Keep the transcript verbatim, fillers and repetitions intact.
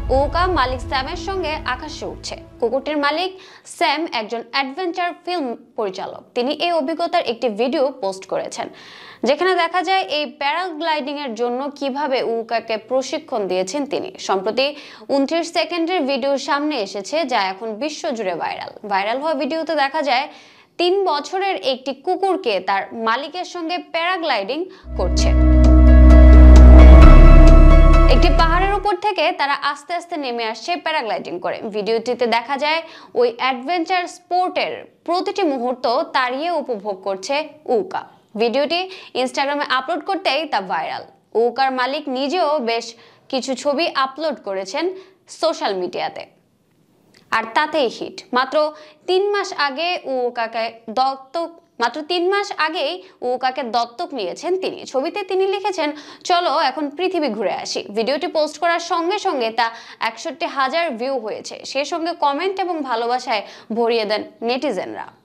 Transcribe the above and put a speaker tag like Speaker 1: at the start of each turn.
Speaker 1: উকা মালিক স্যামের সঙ্গে আকাশে উঠছে। কুকুরটির মালিক স্যাম একজন অ্যাডভেঞ্চার ফিল্ম পরিচালক। তিনি এই অভিজ্ঞতার একটি ভিডিও পোস্ট করেছেন, যেখানে দেখা যায় এই প্যারাগ্লাইডিং এর জন্য কিভাবে উকাকে প্রশিক্ষণ দিয়েছেন তিনি। সম্প্রতি উনত্রিশ সেকেন্ডের ভিডিও সামনে এসেছে, যা এখন বিশ্বজুড়ে ভাইরাল। ভাইরাল হওয়া ভিডিওতে দেখা যায় তিন বছরের একটি কুকুরকে তার মালিকের সঙ্গে প্যারাগ্লাইডিং করছে। একটি পাহাড়ের উপর থেকে তারা আস্তে আস্তে নেমে আসছে প্যারাগ্লাইডিং করে। ভিডিওটিতে দেখা যায় ওই অ্যাডভেঞ্চার স্পোর্টের প্রতিটি মুহূর্ত তাড়িয়ে উপভোগ করছে উকা। ভিডিওটি ইনস্টাগ্রামে আপলোড করতেই তা ভাইরাল। উকার মালিক নিজেও বেশ কিছু ছবি আপলোড করেছেন সোশ্যাল মিডিয়াতে, আর তাতেই হিট। মাত্র তিন মাস আগে উকাকে দত্তক মাত্র তিন মাস আগেই উকাকে দত্তক নিয়েছেন তিনি। ছবিতে তিনি লিখেছেন, চলো এখন পৃথিবী ঘুরে আসি। ভিডিওটি পোস্ট করার সঙ্গে সঙ্গে তা একষট্টি হাজার ভিউ হয়েছে। সে সঙ্গে কমেন্ট এবং ভালোবাসায় ভরিয়ে দেন নেটিজেনরা।